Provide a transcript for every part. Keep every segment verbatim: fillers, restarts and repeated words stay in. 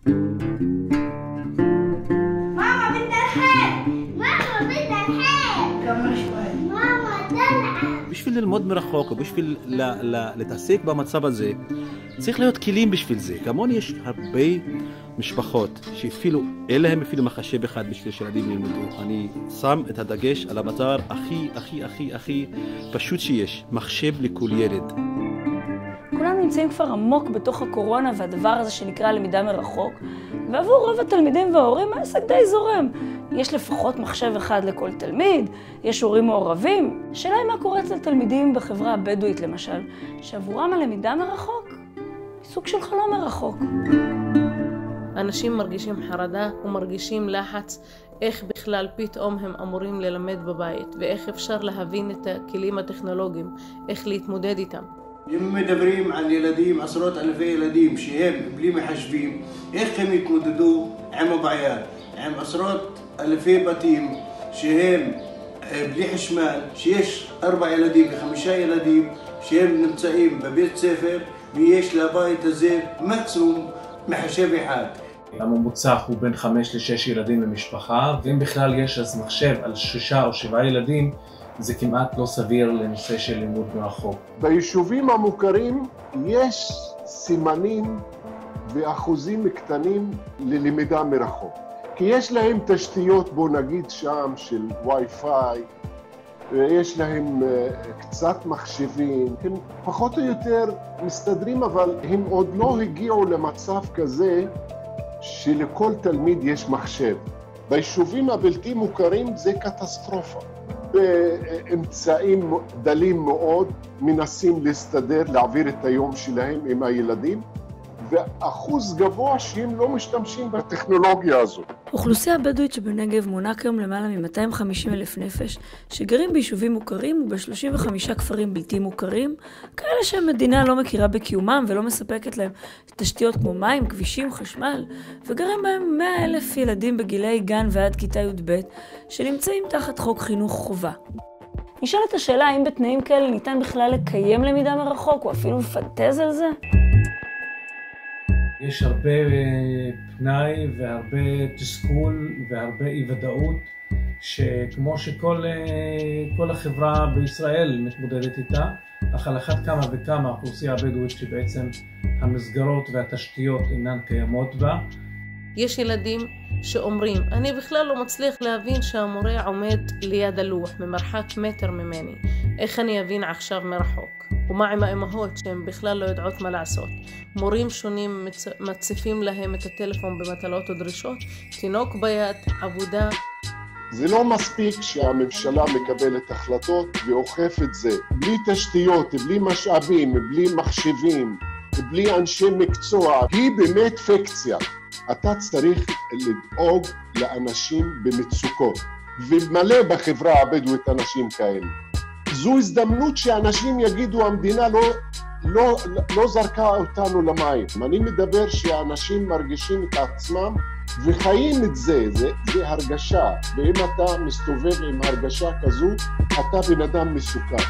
בשביל ללמוד מרחוק, או בשביל להתעסק במצב הזה, צריך להיות כלים בשביל זה. כמוני יש הרבה משפחות שאפילו, אין להם אפילו מחשב אחד בשביל שילדים ילמדו. אני שם את הדגש על המטר הכי, הכי, הכי, הכי פשוט שיש. מחשב לכל ילד. כולנו נמצאים כבר עמוק בתוך הקורונה והדבר הזה שנקרא למידה מרחוק, ועבור רוב התלמידים וההורים העסק די זורם. יש לפחות מחשב אחד לכל תלמיד, יש הורים מעורבים. השאלה היא מה קורה אצל תלמידים בחברה הבדואית למשל, שעבורם הלמידה מרחוק היא סוג של חלום מרחוק. אנשים מרגישים חרדה ומרגישים לחץ איך בכלל פתאום הם אמורים ללמד בבית, ואיך אפשר להבין את הכלים הטכנולוגיים, איך להתמודד איתם. אם מדברים על ילדים, עשרות אלפי ילדים שהם בלי מחשבים, איך הם יתמודדו עם הבעיה? עם עשרות אלפי בתים שהם בלי חשמל, שיש ארבע ילדים וחמישה ילדים שהם נמצאים בבית ספר, ויש לבית הזה מקסימום מחשב אחד. הממוצע הוא בין חמש לשש ילדים במשפחה, ואם בכלל יש אז מחשב על שישה או שבעה ילדים, זה כמעט לא סביר לנושא של לימוד מרחוק. ביישובים המוכרים יש סימנים ואחוזים קטנים ללמידה מרחוק. כי יש להם תשתיות, בוא נגיד שם, של וי-פיי, יש להם קצת מחשבים, הם פחות או יותר מסתדרים, אבל הם עוד לא הגיעו למצב כזה שלכל תלמיד יש מחשב. ביישובים הבלתי מוכרים זה קטסטרופה. באמצעים דלים מאוד מנסים להסתדר, להעביר את היום שלהם עם הילדים, ואחוז גבוה שהם לא משתמשים בטכנולוגיה הזו. אוכלוסייה הבדואית שבנגב מונה כיום למעלה מ-מאתיים וחמישים אלף נפש, שגרים ביישובים מוכרים וב-שלושים וחמישה כפרים בלתי מוכרים, כאלה שהמדינה לא מכירה בקיומם ולא מספקת להם תשתיות כמו מים, כבישים, חשמל, וגרים בהם מאה אלף ילדים בגילי גן ועד כיתה י"ב, שנמצאים תחת חוק חינוך חובה. נשאלת השאלה האם בתנאים כאלה ניתן בכלל לקיים למידה מרחוק, או אפילו לפנטז על זה? יש הרבה פנאי והרבה תסכול והרבה אי ודאות, שכמו שכל כל החברה בישראל מתמודדת איתה, אך על אחת כמה וכמה האוכלוסייה הבדואית שבעצם המסגרות והתשתיות אינן קיימות בה. יש ילדים שאומרים, אני בכלל לא מצליח להבין שהמורה עומד ליד הלוח ממרחק מטר ממני. איך אני אבין עכשיו מרחוק? ומה עם האמהות שהן בכלל לא יודעות מה לעשות? מורים שונים מציפים להם את הטלפון במטלות ודרישות, תינוק ביד, עבודה. זה לא מספיק שהממשלה מקבלת החלטות ואוכף את זה. בלי תשתיות, בלי משאבים, בלי מחשבים, בלי אנשי מקצוע, היא באמת פיקציה. אתה צריך לדאוג לאנשים במצוקות, ומלא בחברה הבדואית אנשים כאלה. זו הזדמנות שאנשים יגידו, המדינה לא, לא, לא זרקה אותנו למים. אני מדבר שאנשים מרגישים את עצמם וחיים את זה, זה, זה הרגשה. ואם אתה מסתובב עם הרגשה כזו, אתה בן אדם מסוכן.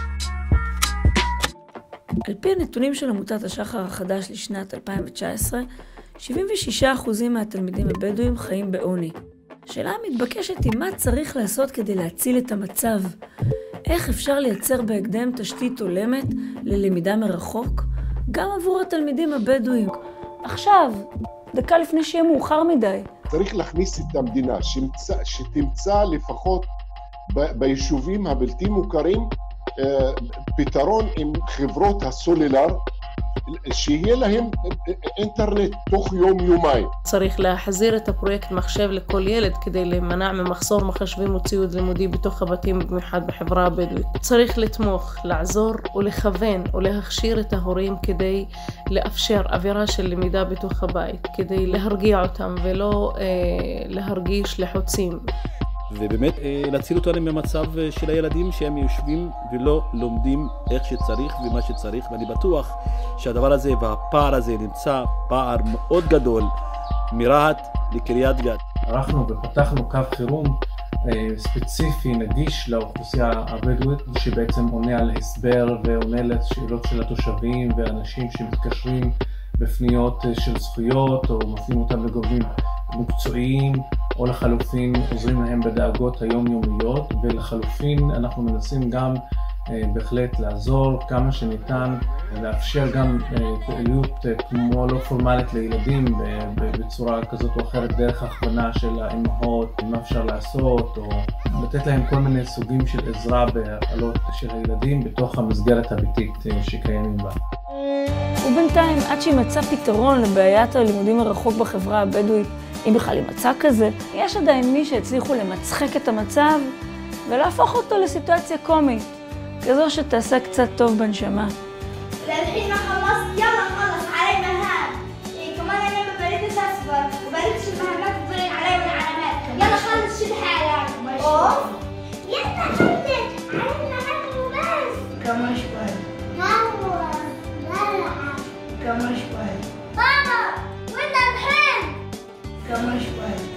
על פי הנתונים של עמותת השחר החדש לשנת אלפיים תשע עשרה, שבעים ושישה אחוז מהתלמידים הבדואים חיים בעוני. השאלה המתבקשת היא מה צריך לעשות כדי להציל את המצב. איך אפשר לייצר בהקדם תשתית הולמת ללמידה מרחוק, גם עבור התלמידים הבדואים. עכשיו, דקה לפני שיהיה מאוחר מדי. צריך להכניס את המדינה, שמצא, שתמצא לפחות ב- ביישובים הבלתי מוכרים אה, פתרון עם חברות הסולולר, שיהיה להם אינטרנט תוך יום-יומיים. צריך להחזיר את הפרויקט מחשב לכל ילד כדי להימנע ממחסור מחשבים וציוד לימודי בתוך הבתים, במיוחד בחברה הבדואית. צריך לתמוך, לעזור ולכוון ולהכשיר את ההורים כדי לאפשר אווירה של למידה בתוך הבית, כדי להרגיע אותם ולא אה, להרגיש לחוצים. ובאמת להציל אותנו ממצב של הילדים שהם יושבים ולא לומדים איך שצריך ומה שצריך, ואני בטוח שהדבר הזה והפער הזה נמצא פער מאוד גדול מרהט לקריית גת. ערכנו ופתחנו קו חירום ספציפי נגיש לאוכלוסייה הבדואית, שבעצם עונה על הסבר ועונה לשאלות של התושבים ואנשים שמתקשרים בפניות של זכויות, או מפנים אותם לגורמים מקצועיים, או לחלופין עוזרים להם בדאגות היומיומיות, ולחלופין אנחנו מנסים גם בהחלט לעזור כמה שניתן, לאפשר גם פעילות כמו לא פורמלית לילדים בצורה כזאת או אחרת, דרך הכוונה של האימהות, מה אפשר לעשות, או לתת להם כל מיני סוגים של עזרה בהעלות של הילדים בתוך המסגרת הביתית שקיימים בה. ובינתיים, עד שימצא פתרון לבעיית הלימודים מרחוק בחברה הבדואית, אם בכלל היא מצא כזה, יש עדיין מי שהצליחו למצחק את המצב ולהפוך אותו לסיטואציה קומית, כזו שתעשה קצת טוב בנשמה. للحين ما خلصت يلا خلص علي مهام. كمان انا ما بريدش اصبر وبريدش المهمات تضيع علي والعلامات. يلا خلص شد حالك. اوف يلا خلص علينا ناكل وبس. كمان شوي. ماما بلعب. كمان شوي. بابا وين الحين؟ كمان شوي.